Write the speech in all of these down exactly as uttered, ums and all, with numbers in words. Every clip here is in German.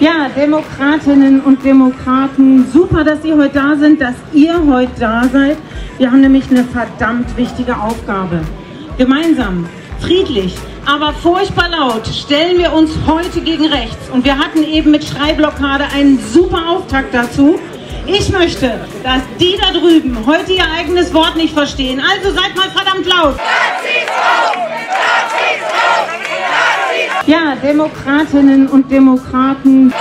Ja, Demokratinnen und Demokraten, super, dass Sie heute da sind, dass ihr heute da seid. Wir haben nämlich eine verdammt wichtige Aufgabe. Gemeinsam, friedlich, aber furchtbar laut stellen wir uns heute gegen rechts. Und wir hatten eben mit Schreiblockade einen super Auftakt dazu. Ich möchte, dass die da drüben heute ihr eigenes Wort nicht verstehen. Also seid mal verdammt laut. Ja, Demokratinnen und Demokraten.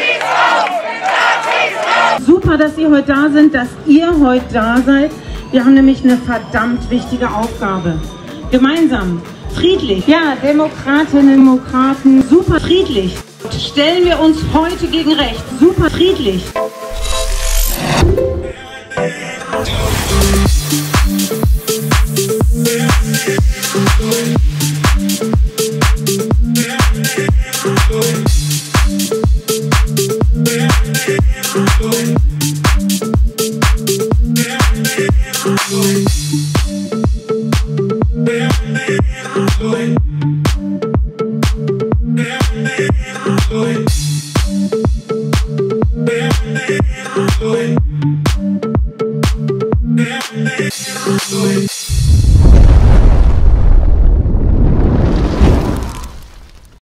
Super, dass Sie heute da sind, dass ihr heute da seid. Wir haben nämlich eine verdammt wichtige Aufgabe. Gemeinsam, friedlich, ja, Demokratinnen und Demokraten, super friedlich, stellen wir uns heute gegen rechts, super friedlich.